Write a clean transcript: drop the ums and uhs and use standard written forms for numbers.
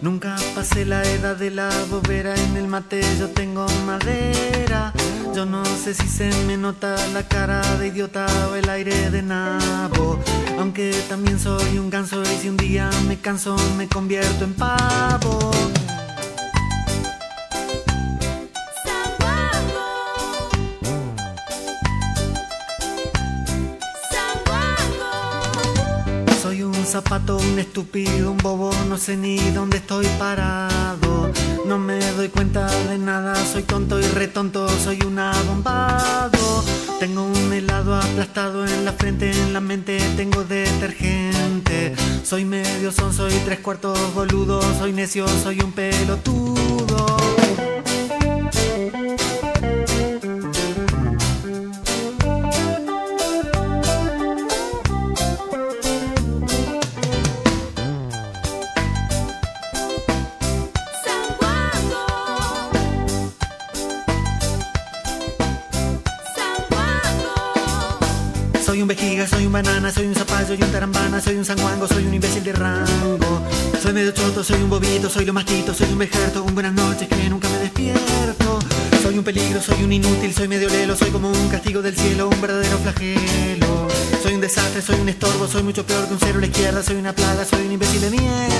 Nunca pasé la edad de la bobera, en el mate yo tengo madera. Yo no sé si se me nota la cara de idiota o el aire de nabo. Aunque también soy un ganso y si un día me canso me convierto en pavo. Soy un zapato, un estúpido, un bobo, no sé ni dónde estoy parado. No me doy cuenta de nada, soy tonto y retonto, soy un abombado. Tengo un helado aplastado en la frente, en la mente tengo detergente. Soy medio son, soy 3/4 boludo, soy necio, soy un pelotudo. Soy un vejiga, soy un banana, soy un zapallo y un tarambana, soy un sanguango, soy un imbécil de rango. Soy medio choto, soy un bobito, soy lo mastito, soy un vejerto, un buenas noches que nunca me despierto. Soy un peligro, soy un inútil, soy medio lelo, soy como un castigo del cielo, un verdadero flagelo. Soy un desastre, soy un estorbo, soy mucho peor que un cero a la izquierda, soy una plaga, soy un imbécil de mierda.